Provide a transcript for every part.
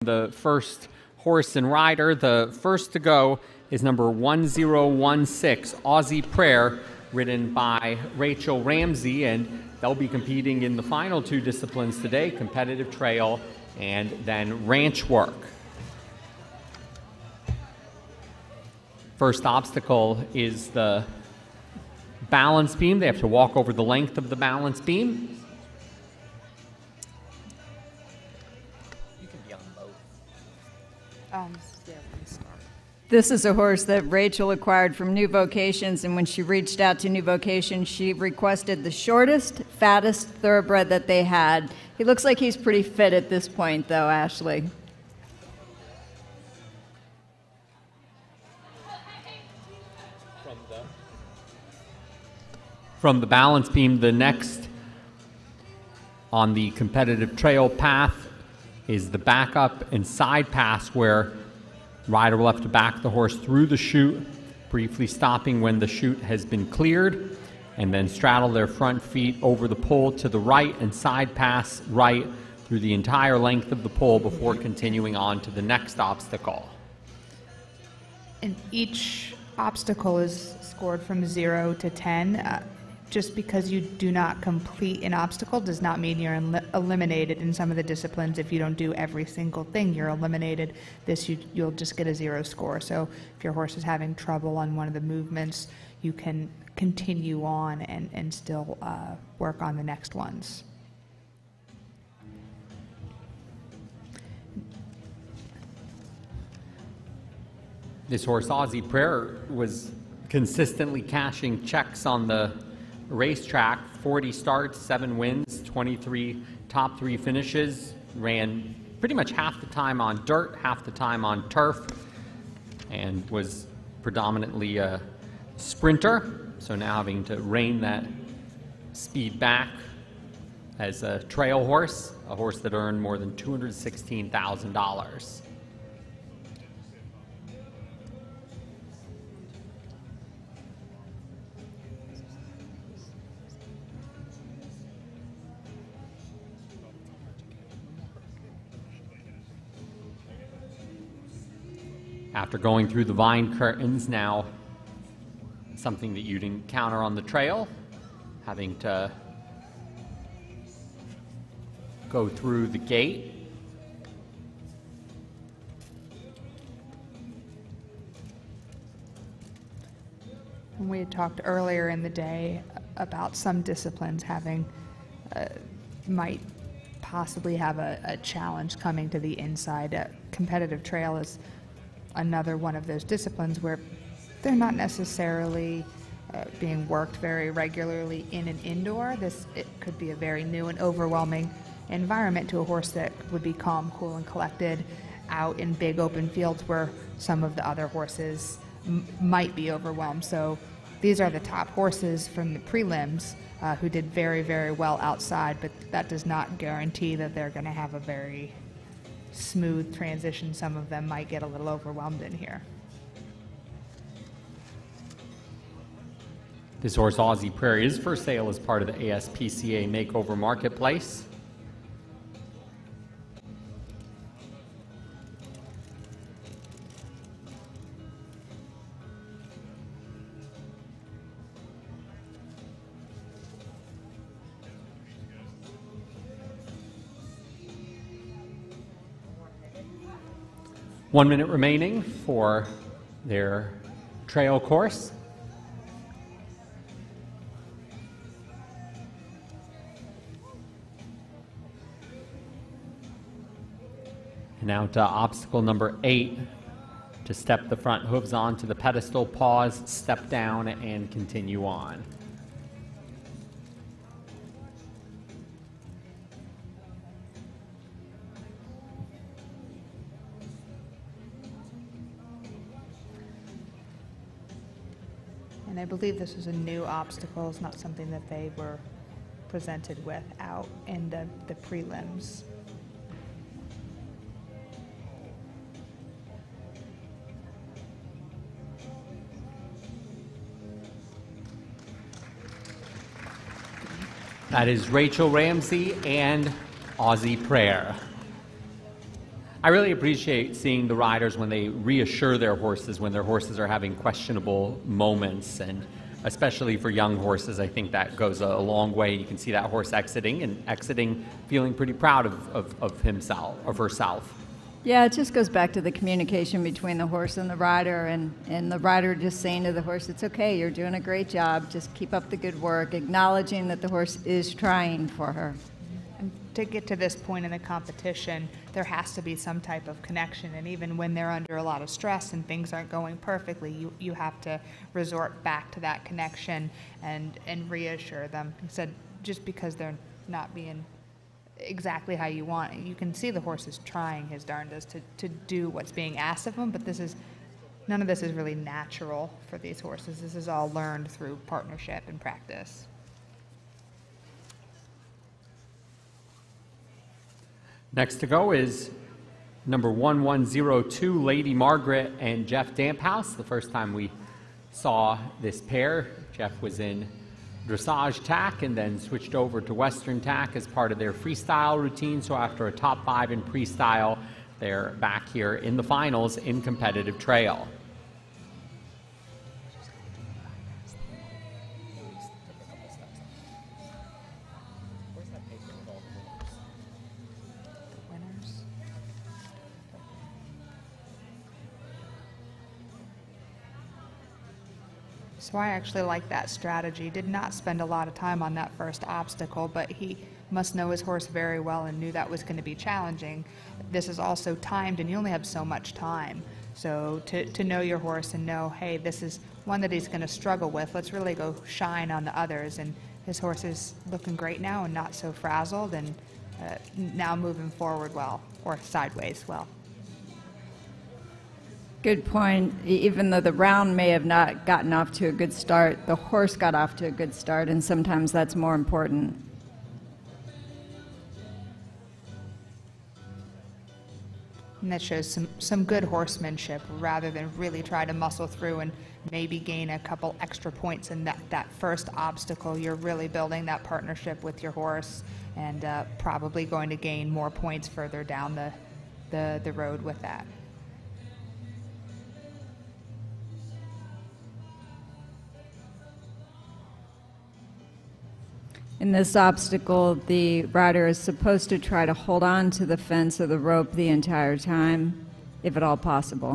The first horse and rider. The first to go is number 1016, Aussie Prayer, ridden by Rachel Ramsey, and they'll be competing in the final two disciplines today, competitive trail and then ranch work. First obstacle is the balance beam. They have to walk over the length of the balance beam. You can be on both. Yeah, let me start. This is a horse that Rachel acquired from New Vocations, and when she reached out to New Vocations, she requested the shortest, fattest thoroughbred that they had. He looks like he's pretty fit at this point, though, Ashley. From the balance beam, the next on the competitive trail path is the backup and side pass, where rider will have to back the horse through the chute, briefly stopping when the chute has been cleared, and then straddle their front feet over the pole to the right and side pass right through the entire length of the pole before continuing on to the next obstacle. And each obstacle is scored from 0 to 10. Just because you do not complete an obstacle does not mean you're eliminated in some of the disciplines. If you don't do every single thing, you're eliminated. You'll just get a 0 score. So if your horse is having trouble on one of the movements, you can continue on and still work on the next ones. This horse, Aussie Prayer, was consistently cashing checks on the racetrack. 40 starts, 7 wins, 23 top 3 finishes, ran pretty much half the time on dirt, half the time on turf, and was predominantly a sprinter, so now having to rein that speed back as a trail horse, a horse that earned more than $216,000. After going through the vine curtains, now something that you'd encounter on the trail, having to go through the gate. We had talked earlier in the day about some disciplines having, might possibly have a challenge coming to the inside. Competitive trail is another one of those disciplines where they're not necessarily being worked very regularly in an indoor. It could be a very new and overwhelming environment to a horse that would be calm, cool, and collected out in big open fields where some of the other horses might be overwhelmed. So these are the top horses from the prelims who did very, very well outside, but that does not guarantee that they're going to have a very smooth transition. Some of them might get a little overwhelmed in here. This horse, Aussie Prayer, is for sale as part of the ASPCA Makeover Marketplace. One minute remaining for their trail course. And now to obstacle number 8, to step the front hooves onto the pedestal, pause, step down, and continue on. And I believe this is a new obstacle. It's not something that they were presented with out in the prelims. That is Rachel Ramsey and Aussie Prayer. I really appreciate seeing the riders when they reassure their horses when their horses are having questionable moments, and especially for young horses, I think that goes a long way. You can see that horse exiting feeling pretty proud of himself, of herself. Yeah, it just goes back to the communication between the horse and the rider, and the rider just saying to the horse, it's okay, you're doing a great job, just keep up the good work, acknowledging that the horse is trying for her. And to get to this point in the competition, there has to be some type of connection, and even when they're under a lot of stress and things aren't going perfectly, you have to resort back to that connection and reassure them. Instead, just because they're not being exactly how you want, you can see the horse is trying his darndest to do what's being asked of him, but none of this is really natural for these horses. This is all learned through partnership and practice. Next to go is number 1102, Lady Margaret and Jeff Damphouse. The first time we saw this pair, Jeff was in dressage tack and then switched over to Western tack as part of their freestyle routine. So after a top 5 in freestyle, they're back here in the finals in competitive trail. So I actually like that strategy. Did not spend a lot of time on that first obstacle, but he must know his horse very well and knew that was going to be challenging. This is also timed, and you only have so much time. So to know your horse and know, hey, this is one that he's going to struggle with, let's really go shine on the others. And his horse is looking great now and not so frazzled, and now moving forward well, or sideways well. Good point. Even though the round may have not gotten off to a good start, the horse got off to a good start, and sometimes that's more important. And that shows some good horsemanship rather than really try to muscle through and maybe gain a couple extra points in that first obstacle. You're really building that partnership with your horse, and probably going to gain more points further down the road with that. In this obstacle, the rider is supposed to try to hold on to the fence or the rope the entire time, if at all possible.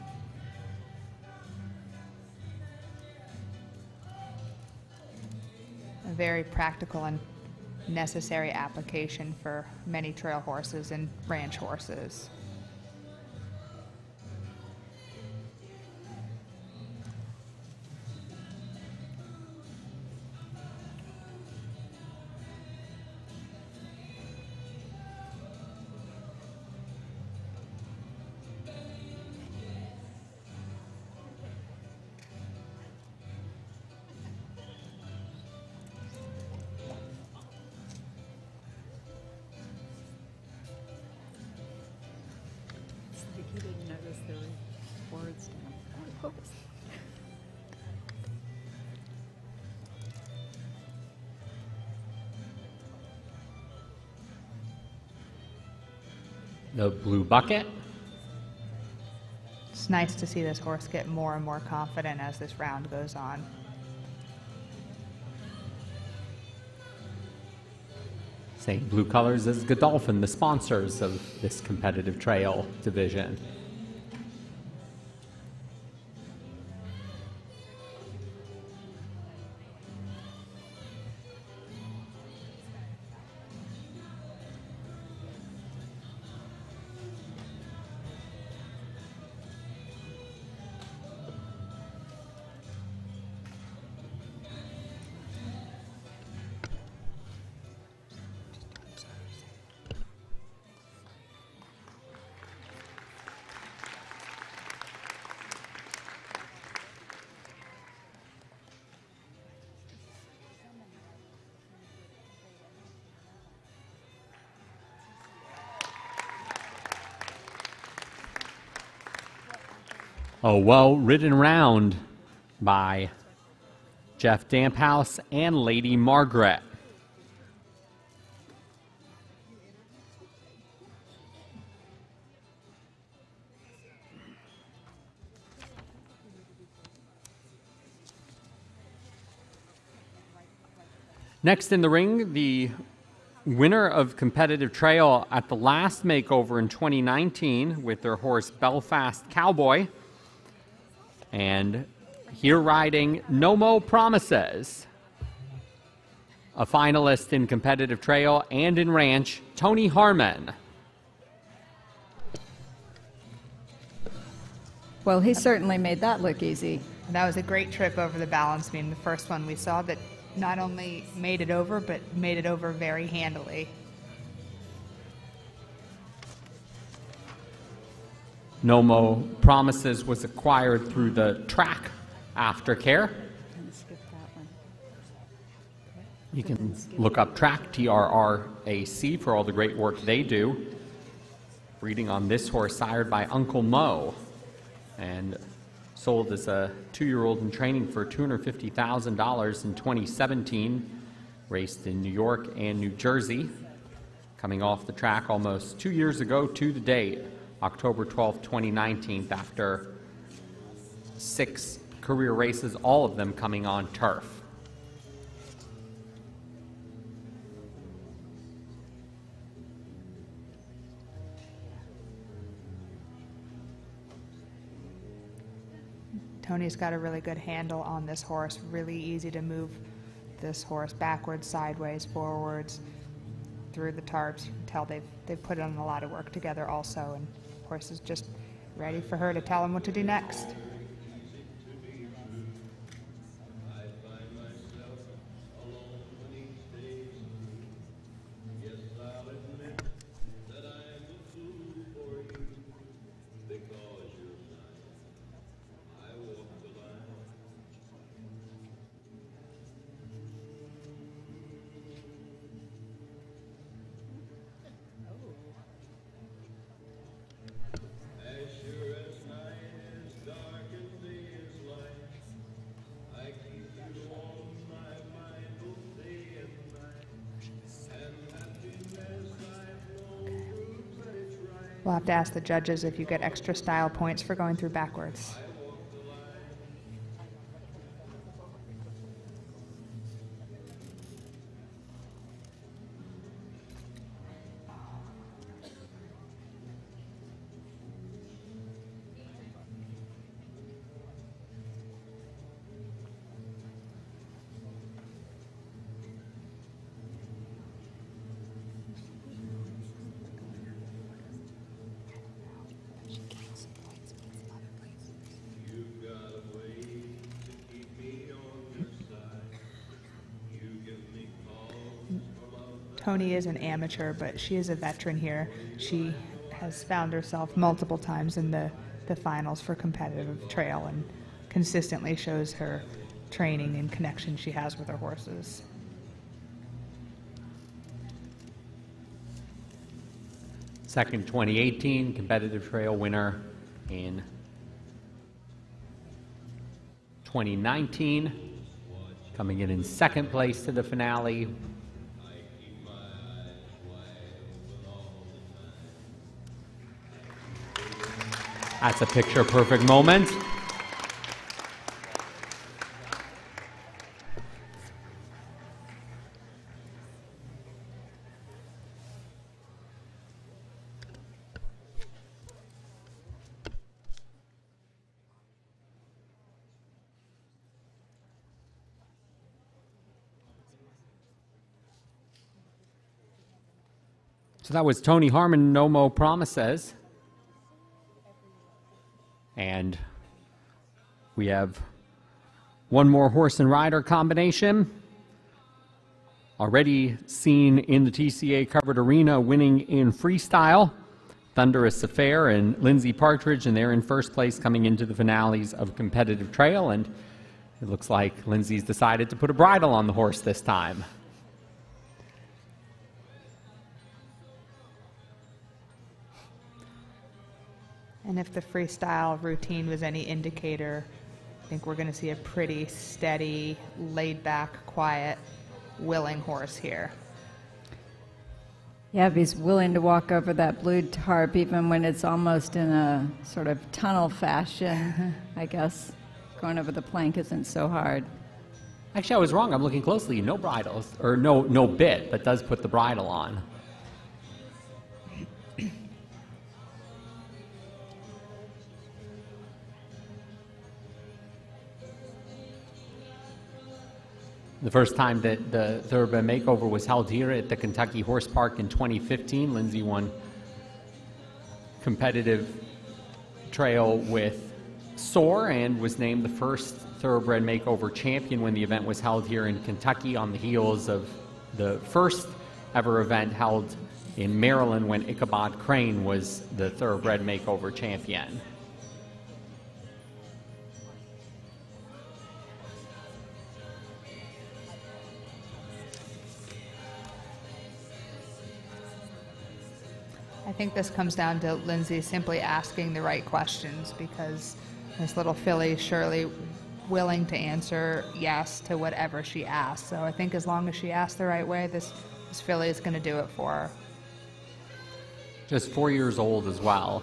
A very practical and necessary application for many trail horses and ranch horses. He didn't notice there were words down. The blue bucket. It's nice to see this horse get more and more confident as this round goes on. Same blue colors as Godolphin, the sponsors of this competitive trail division. A well-ridden round by Jeff Damphouse and Lady Margaret. Next in the ring, the winner of competitive trail at the last makeover in 2019 with their horse Belfast Cowboy. And here riding No Mo Promises, a finalist in competitive trail and in ranch, Tony Harmon. Well, he certainly made that look easy. That was a great trip over the balance beam, the first one we saw that not only made it over, but made it over very handily. No Mo Promises was acquired through the track aftercare. You can look up Track, TRRAC, for all the great work they do. Breeding on this horse, sired by Uncle Mo, and sold as a 2-year-old in training for $250,000 in 2017. Raced in New York and New Jersey. Coming off the track almost 2 years ago to the date, October 12th, 2019, after 6 career races, all of them coming on turf. Tony's got a really good handle on this horse, really easy to move this horse backwards, sideways, forwards, through the tarps. You can tell they've put in a lot of work together also, and the horse is just ready for her to tell him what to do next. We'll have to ask the judges if you get extra style points for going through backwards. Tony is an amateur, but she is a veteran here. She has found herself multiple times in the finals for competitive trail and consistently shows her training and connection she has with her horses. Second 2018 competitive trail winner in 2019, coming in second place to the finale. That's a picture-perfect moment. So that was Tony Harmon, No Mo Promises. And we have one more horse and rider combination. Already seen in the TCA covered arena, winning in freestyle. Thunderous Affair and Lindsay Partridge, and they're in first place coming into the finales of competitive trail. And it looks like Lindsay's decided to put a bridle on the horse this time. And if the freestyle routine was any indicator, I think we're going to see a pretty steady, laid-back, quiet, willing horse here. Yeah, if he's willing to walk over that blue tarp, even when it's almost in a sort of tunnel fashion, I guess going over the plank isn't so hard. Actually, I was wrong. I'm looking closely. No bridles, or no bit, but does put the bridle on. The first time that the Thoroughbred Makeover was held here at the Kentucky Horse Park in 2015, Lindsay won competitive trail with Soar and was named the first Thoroughbred Makeover champion when the event was held here in Kentucky on the heels of the first ever event held in Maryland when Ichabod Crane was the Thoroughbred Makeover champion. I think this comes down to Lindsay simply asking the right questions, because this little filly is surely willing to answer yes to whatever she asks. So I think as long as she asks the right way, this filly is going to do it for her. Just 4 years old as well.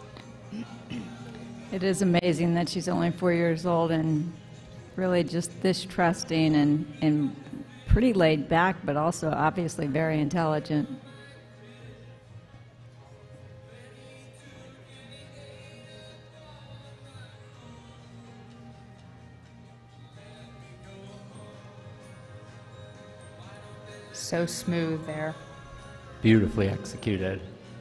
It is amazing that she's only 4 years old and really just this trusting and pretty laid back, but also obviously very intelligent. So smooth there. Beautifully executed.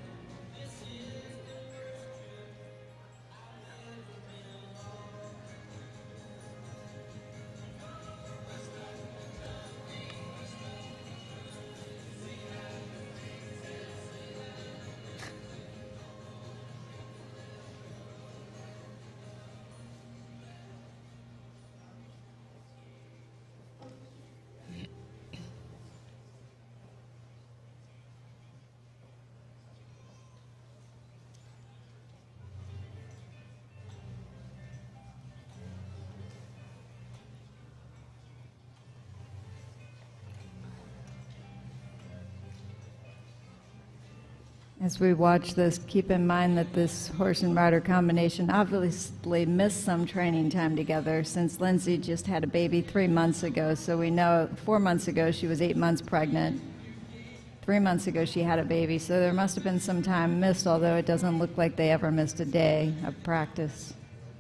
As we watch this, keep in mind that this horse and rider combination obviously missed some training time together since Lindsay just had a baby 3 months ago. So we know 4 months ago she was 8 months pregnant. 3 months ago she had a baby. So there must have been some time missed, although it doesn't look like they ever missed a day of practice.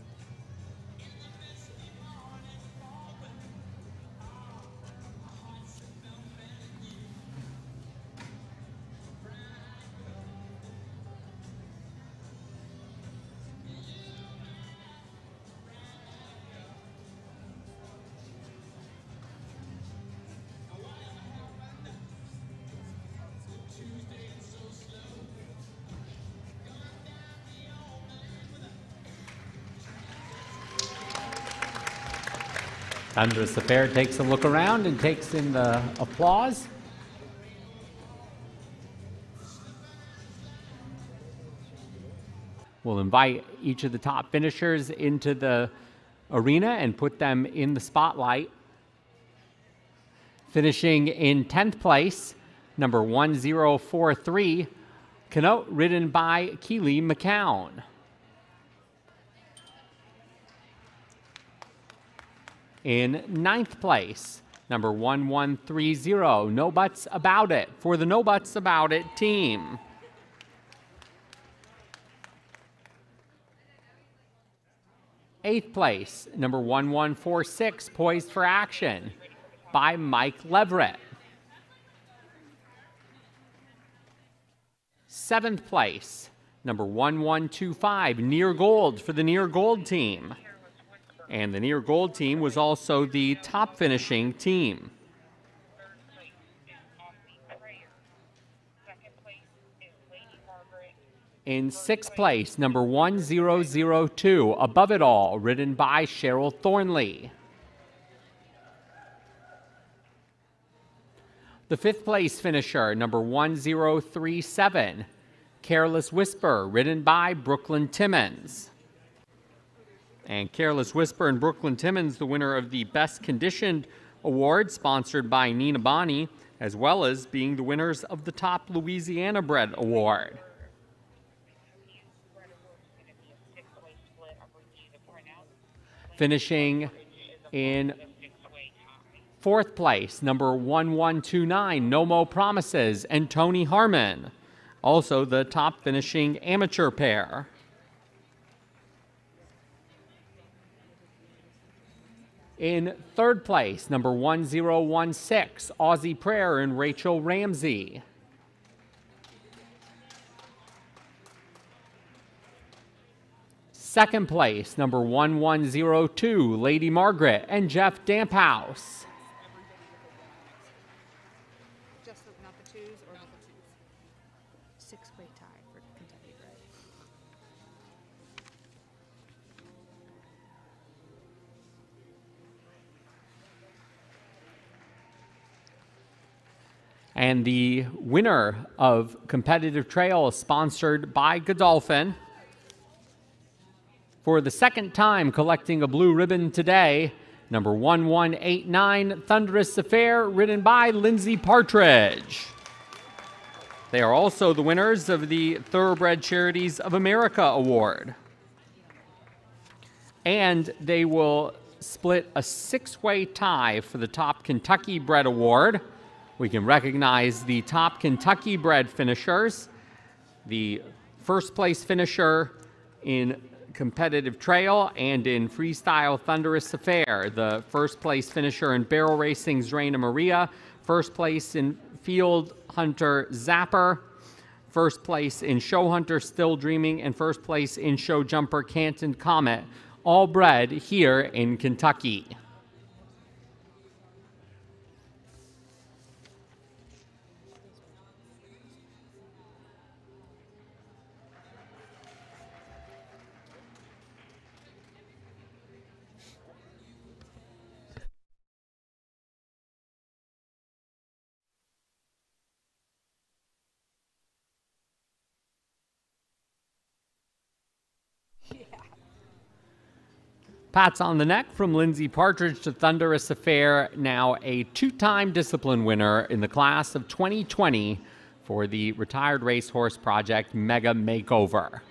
Andres Affair takes a look around and takes in the applause. We'll invite each of the top finishers into the arena and put them in the spotlight. Finishing in 10th place, number 1043, Canute, ridden by Keely McCown. In 9th place, number 1130, No Buts About It, for the No Buts About It team. Eighth place, number 1146, Poised for Action, by Mike Leverett. 7th place, number 1125, Near Gold, for the Near Gold team. And the Near Gold team was also the top finishing team. In 6th place, number 1002, Above It All, ridden by Cheryl Thornley. The 5th place finisher, number 1037, Careless Whisper, ridden by Brooklyn Timmons. And Careless Whisper and Brooklyn Timmons, the winner of the Best Conditioned Award, sponsored by Nina Bonney, as well as being the winners of the Top Louisiana Bred Award. Finishing in Fourth place, number 1129, No Mo Promises, and Tony Harmon. Also the top finishing amateur pair. In third place, number 1016, Aussie Prayer and Rachel Ramsey. Second place, number 1102, Lady Margaret and Jeff Damphouse. Just not the twos or not the twos? 6-way tie for Kentucky Bred. And the winner of Competitive Trail is sponsored by Godolphin. For the second time collecting a blue ribbon today, number 1189, Thunderous Affair, ridden by Lindsay Partridge. They are also the winners of the Thoroughbred Charities of America Award. And they will split a 6-way tie for the top Kentucky Bred Award. We can recognize the top Kentucky Bred finishers, the first place finisher in Competitive Trail and in Freestyle Thunderous Affair, the first place finisher in Barrel Racing's Reina Maria, first place in Field Hunter Zapper, first place in Show Hunter Still Dreaming, and first place in Show Jumper Canton Comet, all bred here in Kentucky. Pats on the neck from Lindsay Partridge to Thunderous Affair, now a 2-time discipline winner in the class of 2020 for the Retired Racehorse Project Mega Makeover.